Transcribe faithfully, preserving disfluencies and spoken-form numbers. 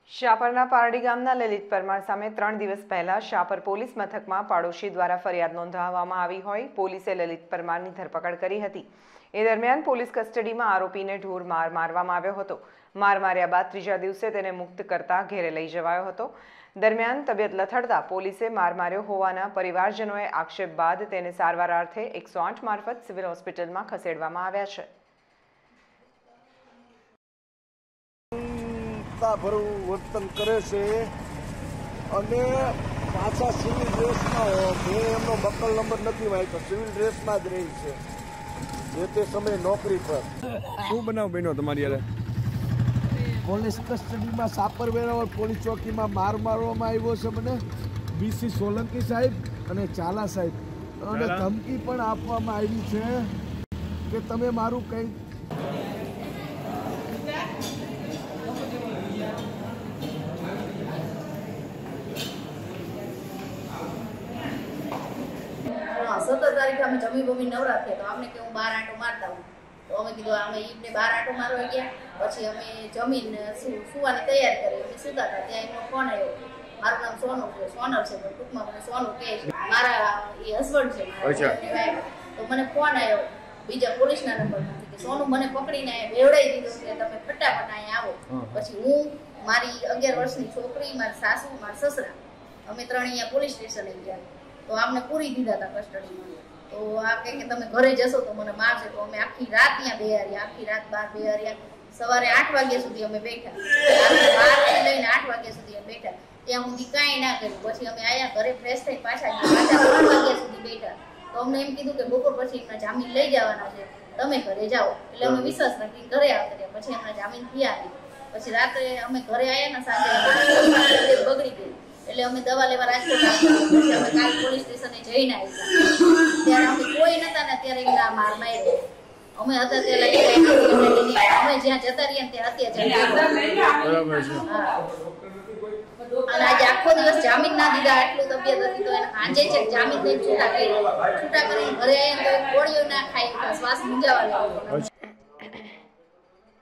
શાપરના પારડી ગામના લલિત પરમાર સામે ત્રણ દિવસ પહેલા શાપર પોલીસ મથકમાં પાડોશી દ્વારા ફરિયાદ નોંધાવવામાં આવી હોય પોલીસે લલિત પરમારની ધરપકડ કરી હતી। એ દરમિયાન પોલીસ કસ્ટડીમાં આરોપીને ઢોર માર મારવામાં આવ્યો હતો। માર માર્યા બાદ ત્રીજા દિવસે તેને મુક્ત કરતા ઘેરે લઈ જવાયો હતો। દરમિયાન તબિયત લથડતા પોલીસે માર માર્યો હોવાના પરિવારજનોએ આક્ષેપ બાદ તેને સારવાર અર્થે એકસો આઠ મારફત સિવિલ હોસ્પિટલમાં ખસેડવામાં આવ્યા છે। ભરું વર્તન કરે છે અને પાછા સિવિલ ડ્રેસમાં મેં એમનો બકલ નંબર નથી વાંચ્યો, સિવિલ ડ્રેસમાં જ રહી છે જે તે સમયે નોકરી પર। શું બનાવ બન્યો તમારી યારે? પોલીસ કસ્ટડીમાં સાપર વેરાવળ પોલીસ ચોકીમાં માર મારવામાં આવ્યો છે મને, બીસી સોલંકી સાહેબ અને ચાલા સાહેબ, અને ધમકી પણ આપવામાં આવી છે કે તમે મારું કંઈ સત્તર તારીખે અમે જમી બમી નવરા થયા તો અમને કે હું બાર આંટો મારતા હું તો અમે કીધું અમે ઈમને બાર આંટો મારવા ગયા। પછી અમે જમીને સુવાની તૈયારી કરી, અમે સુતા હતા ત્યાં એમનો ફોન આવ્યો। મારું નામ સોનુ છે, સોનલ છે, પણ ટૂંકમાં મને સોનુ કહે છે, મારા એ હસબન્ડ છે। તો મને ફોન આવ્યો બીજા પોલીસના નંબરમાંથી કે સોનુ મને પકડીને બેવડાવી દીધો કે તમે ફટાફટ અહીંયા આવો। પછી હું, મારી અગિયાર વર્ષની છોકરી, મારી સાસુ, મારા સસરા, અમે ત્રણ અહીંયા પોલીસ સ્ટેશને ગયા। તો આમને પૂરી દીધા હતા કસ્ટડીમાં। તો આ કહે કે તમે ઘરે જશો તો મને મારશે। તો અમે આખી રાત ત્યાં બેહાર્યા, આખી રાત બહાર બેહાર્યા। સવારે આઠ વાગ્યા સુધી અમે બેઠા, બારથી લઈને આઠ વાગ્યા સુધી અમે બેઠા, ત્યાં સુધી કાંઈ ના કર્યું। પછી અમે આયા ઘરે ફ્રેશ થઈ પાછા પાછા ત્રણ વાગ્યા સુધી બેઠા। તો અમને એમ કીધું કે બપોર પછી એમના જામીન લઈ જવાના છે, તમે ઘરે જાઓ। એટલે અમે વિશ્વાસ રાખીને ઘરે આવતા રહ્યા। પછી એમના જામીન થયા નહીં। પછી રાત્રે અમે ઘરે આવ્યા ને સાંજે બગડી ગઈ એટલે અમે દવા લેવા રાજકોટ આવ્યા। પછી અમે કાલ પોલીસ સ્ટેશને જઈને આવ્યા, ત્યારે અમે કોઈ નતા ને ત્યારે એમના માર માર્યો। અમે હતા ત્યારે અમે જ્યાં જતા રહ્યા ને ત્યાં અત્યાચાર, અને આજે આખો દિવસ જામીન ના દીધા, આટલું તબિયત હતી તો એને આજે છે જામીન લઈને છૂટા કરી છૂટા કરીને ઘરે આવ્યા તો ગોળીઓ ના ખાઈ, શ્વાસ મૂંઝાવા લાગ્યો।